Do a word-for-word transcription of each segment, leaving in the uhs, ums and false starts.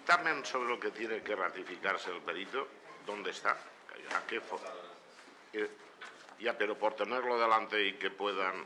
dictamen sobre el que tiene que ratificarse el perito, ¿dónde está? ¿A qué fo- eh, ya, pero por tenerlo delante y que puedan...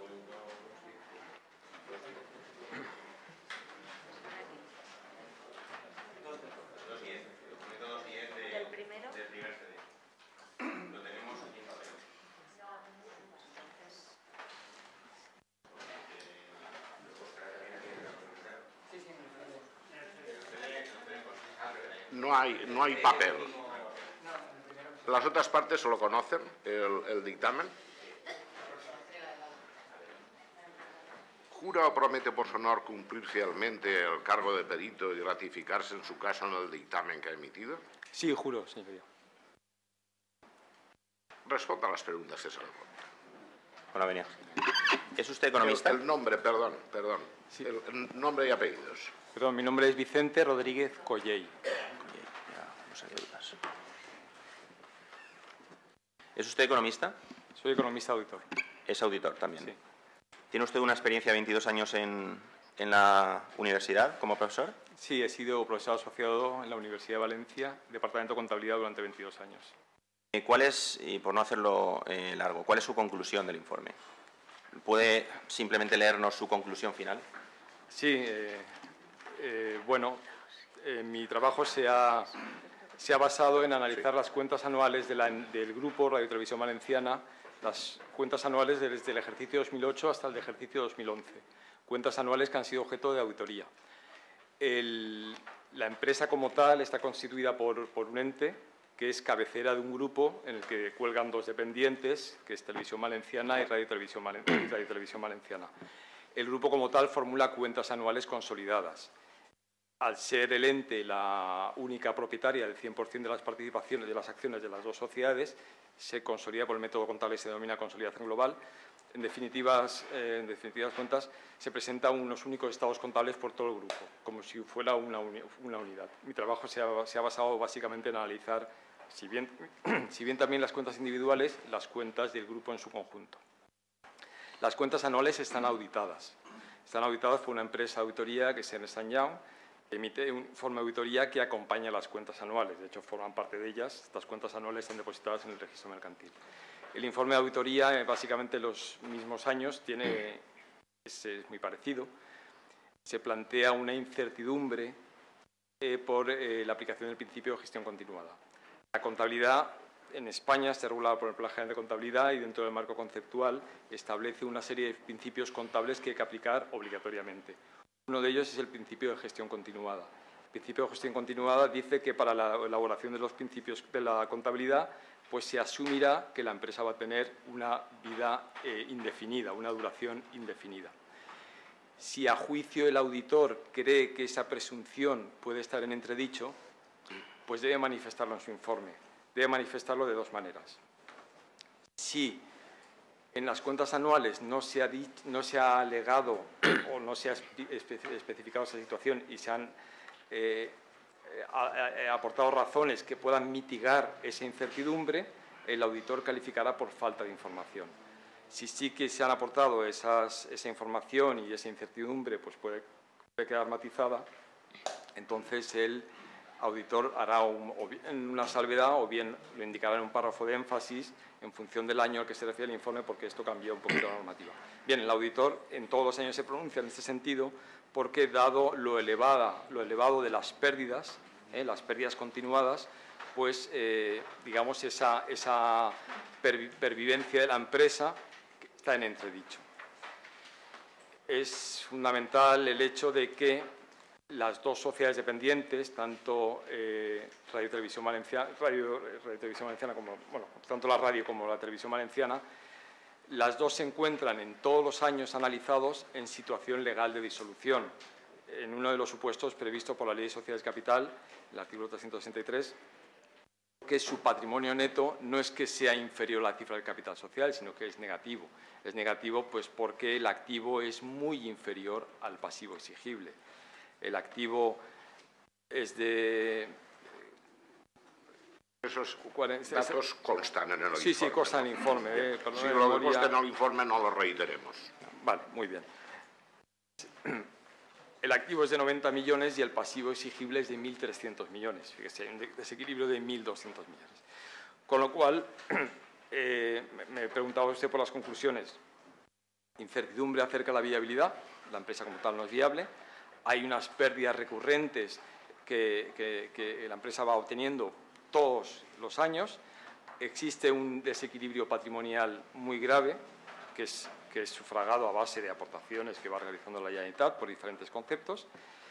No hay, no hay papel. ¿Las otras partes lo conocen, el, el dictamen? ¿Jura o promete por su honor cumplir fielmente el cargo de perito y ratificarse en su caso en el dictamen que ha emitido? Sí, juro, señoría. Responda a las preguntas que se le ponen. Hola, venía. ¿Es usted economista? El, el nombre, perdón, perdón. Sí. El, el nombre y apellidos. Perdón, mi nombre es Vicente Rodríguez Collell. Ya, no sé qué dudas. ¿Es usted economista? Soy economista auditor. Es auditor también. Sí. ¿Tiene usted una experiencia de veintidós años en, en la universidad como profesor? Sí, he sido profesor asociado en la Universidad de Valencia, Departamento de Contabilidad, durante veintidós años. ¿Cuál es, y por no hacerlo eh, largo, cuál es su conclusión del informe? ¿Puede simplemente leernos su conclusión final? Sí, eh, eh, bueno, eh, mi trabajo se ha, se ha basado en analizar las cuentas anuales de la, del Grupo Radio Televisión Valenciana, las cuentas anuales desde el ejercicio dos mil ocho hasta el ejercicio dos mil once, cuentas anuales que han sido objeto de auditoría. El, la empresa como tal está constituida por, por un ente que es cabecera de un grupo en el que cuelgan dos dependientes, que es Televisión Valenciana y Radio Televisión, Valen Radio Televisión Valenciana. El grupo como tal formula cuentas anuales consolidadas. Al ser el ente la única propietaria del cien por cien de las participaciones de las acciones de las dos sociedades, se consolida por el método contable, se denomina consolidación global. En definitivas, eh, en definitivas cuentas, se presentan unos únicos estados contables por todo el grupo, como si fuera una, uni una unidad. Mi trabajo se ha, se ha basado básicamente en analizar, si bien, si bien también las cuentas individuales, las cuentas del grupo en su conjunto. Las cuentas anuales están auditadas. Están auditadas por una empresa de auditoría que es Ernst and Young, que emite un informe de auditoría que acompaña las cuentas anuales. De hecho, forman parte de ellas. Estas cuentas anuales están depositadas en el registro mercantil. El informe de auditoría, eh, básicamente los mismos años, tiene, es, es muy parecido. Se plantea una incertidumbre eh, por eh, la aplicación del principio de gestión continuada. La contabilidad en España está regulada por el Plan General de Contabilidad y dentro del marco conceptual establece una serie de principios contables que hay que aplicar obligatoriamente. Uno de ellos es el principio de gestión continuada. El principio de gestión continuada dice que para la elaboración de los principios de la contabilidad pues se asumirá que la empresa va a tener una vida eh, indefinida, una duración indefinida. Si a juicio el auditor cree que esa presunción puede estar en entredicho, pues debe manifestarlo en su informe. Debe manifestarlo de dos maneras. Si en las cuentas anuales no se ha, dicho, no se ha alegado o no se ha especificado esa situación y se han eh, aportado razones que puedan mitigar esa incertidumbre, el auditor calificará por falta de información. Si sí que se han aportado esas, esa información y esa incertidumbre pues puede, puede quedar matizada, entonces el auditor hará un, o bien una salvedad o bien lo indicará en un párrafo de énfasis en función del año al que se refiere el informe, porque esto cambia un poquito la normativa. Bien, el auditor en todos los años se pronuncia en este sentido porque, dado lo, elevada, lo elevado de las pérdidas, eh, las pérdidas continuadas, pues, eh, digamos, esa, esa per, pervivencia de la empresa está en entredicho. Es fundamental el hecho de que las dos sociedades dependientes, tanto eh, Radio Televisión Valenciana, Radio, Radio Televisión Valenciana como, bueno, tanto la radio como la Televisión Valenciana, las dos se encuentran en todos los años analizados en situación legal de disolución, en uno de los supuestos previstos por la Ley de Sociedades Capital, el artículo trescientos sesenta y tres, que su patrimonio neto no es que sea inferior a la cifra del capital social, sino que es negativo. Es negativo pues porque el activo es muy inferior al pasivo exigible. El activo es de... Esos datos constan en el sí, informe. Sí, sí, constan en el informe. Eh, si lo que consta en el informe no lo reiteremos. Vale, muy bien. el activo es de noventa millones y el pasivo exigible es de mil trescientos millones. Fíjese, hay un desequilibrio de mil doscientos millones. Con lo cual, eh, me preguntaba usted por las conclusiones. Incertidumbre acerca de la viabilidad, la empresa como tal no es viable. Hay unas pérdidas recurrentes que, que, que la empresa va obteniendo todos los años. Existe un desequilibrio patrimonial muy grave, que es, que es sufragado a base de aportaciones que va realizando la Generalitat por diferentes conceptos.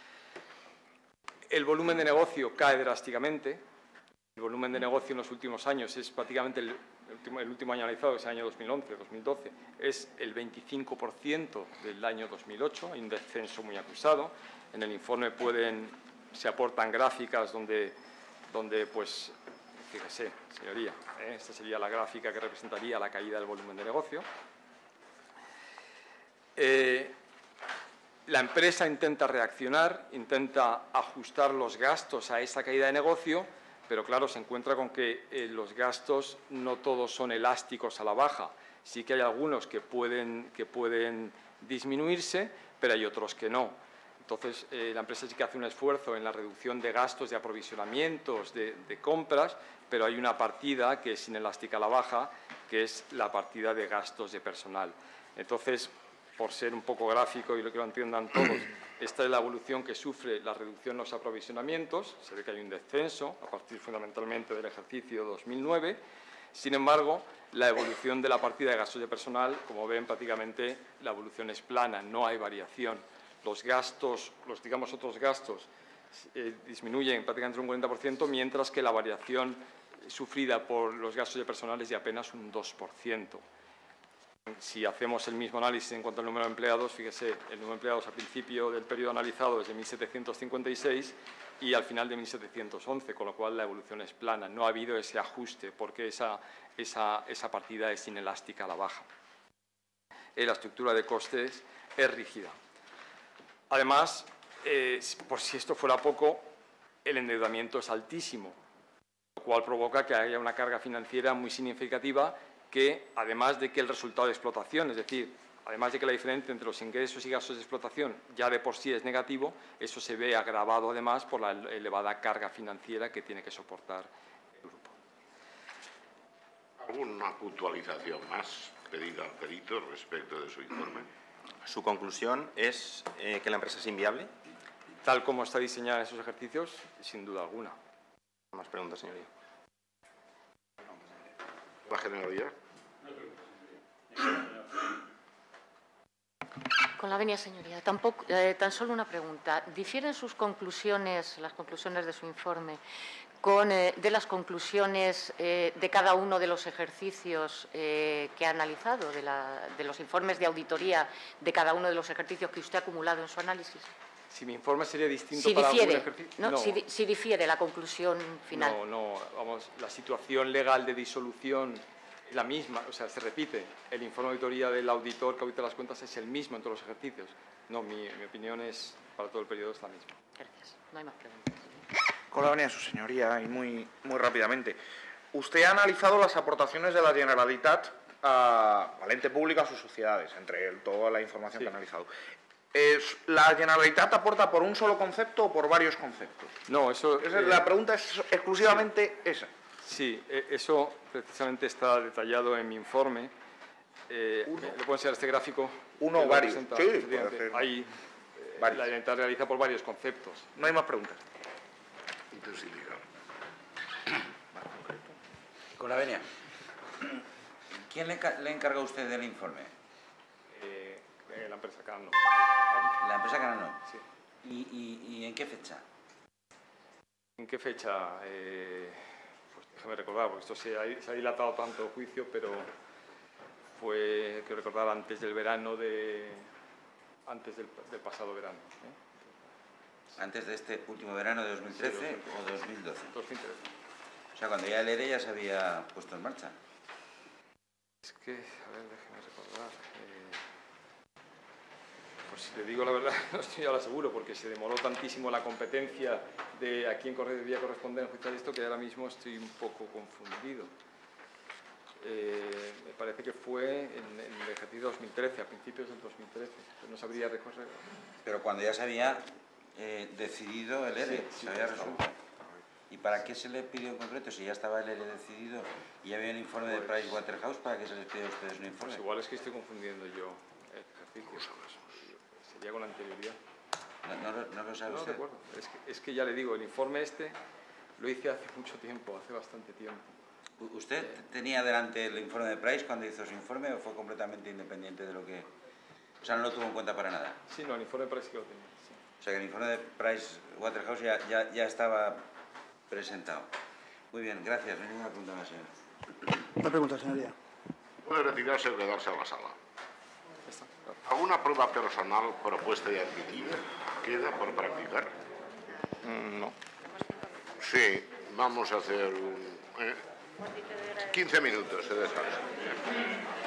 El volumen de negocio cae drásticamente. El volumen de negocio en los últimos años es prácticamente el, el, último, el último año analizado, es el año dos mil once, dos mil doce, es el veinticinco por ciento del año dos mil ocho, hay un descenso muy acusado. En el informe pueden, se aportan gráficas donde, donde pues, fíjese, señoría, ¿eh? Esta sería la gráfica que representaría la caída del volumen de negocio. Eh, la empresa intenta reaccionar, intenta ajustar los gastos a esa caída de negocio, pero claro, se encuentra con que eh, los gastos no todos son elásticos a la baja. Sí que hay algunos que pueden, que pueden disminuirse, pero hay otros que no. Entonces, eh, la empresa sí que hace un esfuerzo en la reducción de gastos, de aprovisionamientos, de, de compras, pero hay una partida que es inelástica a la baja, que es la partida de gastos de personal. Entonces, por ser un poco gráfico y lo que lo entiendan todos, esta es la evolución que sufre la reducción en los aprovisionamientos. Se ve que hay un descenso a partir fundamentalmente del ejercicio dos mil nueve. Sin embargo, la evolución de la partida de gastos de personal, como ven, prácticamente la evolución es plana, no hay variación. Los gastos, los digamos otros gastos, eh, disminuyen prácticamente un cuarenta por ciento, mientras que la variación sufrida por los gastos de personal es de apenas un dos por ciento. Si hacemos el mismo análisis en cuanto al número de empleados, fíjese, el número de empleados al principio del periodo analizado es de mil setecientos cincuenta y seis y al final de mil setecientos once, con lo cual la evolución es plana. No ha habido ese ajuste porque esa, esa, esa partida es inelástica a la baja. Eh, la estructura de costes es rígida. Además, eh, por si esto fuera poco, el endeudamiento es altísimo, lo cual provoca que haya una carga financiera muy significativa que, además de que el resultado de explotación, es decir, además de que la diferencia entre los ingresos y gastos de explotación ya de por sí es negativo, eso se ve agravado además por la elevada carga financiera que tiene que soportar el grupo. ¿Alguna puntualización más pedida al perito respecto de su informe? ¿Su conclusión es eh, que la empresa es inviable? Tal como está diseñada en esos ejercicios, sin duda alguna. Más preguntas, señoría. ¿La Generalidad? Con la venia, señoría. Tampoco, eh, tan solo una pregunta. ¿Difieren sus conclusiones, las conclusiones de su informe, con, eh, de las conclusiones eh, de cada uno de los ejercicios eh, que ha analizado, de, la, de los informes de auditoría de cada uno de los ejercicios que usted ha acumulado en su análisis? Si mi informe sería distinto si para difiere, algún ejercicio... ¿no? No. Si, si difiere la conclusión final. No, no, vamos, la situación legal de disolución es la misma, o sea, se repite. El informe de auditoría del auditor que audita las cuentas es el mismo en todos los ejercicios. No, mi, mi opinión es, para todo el periodo es la misma. Gracias. No hay más preguntas. Con la venia, su señoría, y muy, muy rápidamente. Usted ha analizado las aportaciones de la Generalitat a, al ente público, a sus sociedades, entre toda la información Sí. que ha analizado. Es, ¿La Generalitat aporta por un solo concepto o por varios conceptos? No, eso... Esa es eh, la pregunta es exclusivamente esa. Sí, eh, eso precisamente está detallado en mi informe. Eh, ¿Le puedo enseñar este gráfico? Uno o Que lo varios. presenta, Sí, efectivamente. puede ser. Ahí, eh, Varios. la Generalitat realiza por varios conceptos. No hay más preguntas. Intensificar. Con la venia. ¿Quién le, le encarga a usted del informe? Eh, eh, la empresa Cano. La empresa Canano. Sí. ¿Y, y, ¿Y en qué fecha? ¿En qué fecha? Eh, pues déjame recordar, porque esto se ha, se ha dilatado tanto el juicio, pero fue, quiero recordar, antes del verano de... antes del, del pasado verano. ¿eh? ¿Antes de este último verano de dos mil trece Sí, dos mil trece. o dos mil doce? dos mil trece. O sea, cuando ya el E R E ya se había puesto en marcha. Es que, a ver, déjeme recordar. Eh, pues si le digo la verdad, no estoy ahora seguro, porque se demoró tantísimo la competencia de a quién debía corresponder en juicio de esto, que ahora mismo estoy un poco confundido. Eh, me parece que fue en, en el ejercicio ejercicio dos mil trece, a principios del dos mil trece. Pues no sabría recorrer. Pero cuando ya se había eh, decidido el E R E, Sí, sí, se había ya resuelto. ¿Y para qué se le pidió en concreto? Si ya estaba el E R E decidido y había un informe de Pues- Pricewaterhouse, ¿para qué se les pidió a ustedes un informe? Pues igual es que estoy confundiendo yo el ejercicio. Sería con anterioridad. No, no lo- no lo sabe No usted. recuerdo. Es que, es que ya le digo, el informe este lo hice hace mucho tiempo, hace bastante tiempo. U- ¿Usted tenía delante el informe de Price cuando hizo su informe o fue completamente independiente de lo que...? O sea, no lo tuvo en cuenta para nada. Sí, no, el informe parece que lo tenía. Sí. O sea, que el informe de Pricewaterhouse ya, ya, ya estaba presentado. Muy bien, gracias. No hay ninguna pregunta más, señor. Una pregunta, señoría. Puede retirarse o quedarse a la sala. Ya está, claro. ¿Alguna prueba personal propuesta y admitida queda por practicar? Mm, no. Sí, vamos a hacer un, eh, quince minutos de descanso.